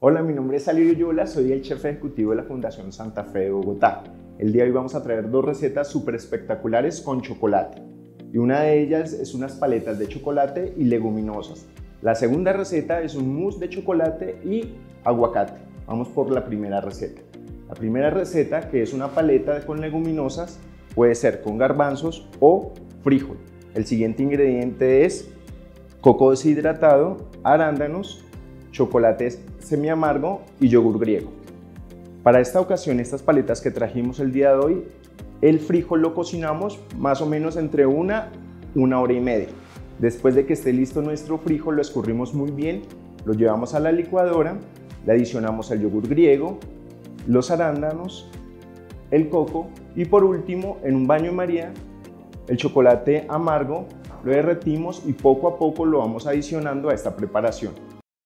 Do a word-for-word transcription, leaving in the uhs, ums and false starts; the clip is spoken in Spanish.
Hola, mi nombre es Alirio Yola, soy el chef ejecutivo de la Fundación Santa Fe de Bogotá. El día de hoy vamos a traer dos recetas súper espectaculares con chocolate. Y una de ellas es unas paletas de chocolate y leguminosas. La segunda receta es un mousse de chocolate y aguacate. Vamos por la primera receta. La primera receta, que es una paleta con leguminosas, puede ser con garbanzos o frijol. El siguiente ingrediente es coco deshidratado, arándanos, chocolate semi amargo y yogur griego. Para esta ocasión, estas paletas que trajimos el día de hoy, el frijol lo cocinamos más o menos entre una, una hora y media. Después de que esté listo nuestro frijol, lo escurrimos muy bien, lo llevamos a la licuadora, le adicionamos el yogur griego, los arándanos, el coco y por último, en un baño María, el chocolate amargo, lo derretimos y poco a poco lo vamos adicionando a esta preparación.